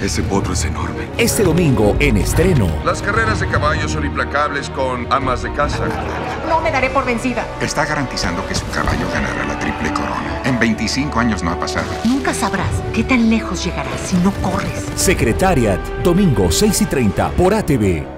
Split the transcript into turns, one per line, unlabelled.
Ese potro es enorme.
Este domingo en estreno.
Las carreras de caballos son implacables con amas de casa.
No me daré por vencida.
Está garantizando que su caballo ganará la triple corona. En 25 años no ha pasado.
Nunca sabrás qué tan lejos llegarás si no corres.
Secretariat, domingo 6:30 por ATV.